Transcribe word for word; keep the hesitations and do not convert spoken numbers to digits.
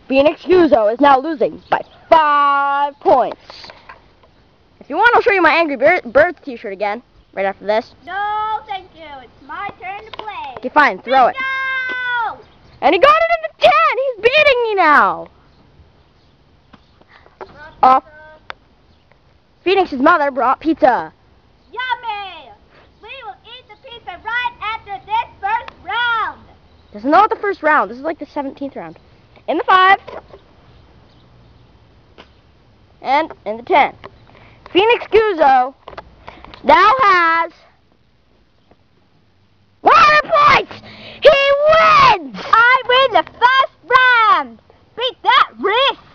Phoenix Guzzo is now losing by five points. If you want, I'll show you my Angry Birds t-shirt again, right after this. No, thank you. It's my turn to play. Okay, fine, throw it. Go! And he got it in the ten! He's beating me now! Off. Phoenix's mother brought pizza. Yummy! We will eat the pizza right after this first round. This is not the first round. This is like the seventeenth round. In the five. And in the ten. Phoenix Guzzo now has one hundred points! He wins! I win the first round! Beat that wrist!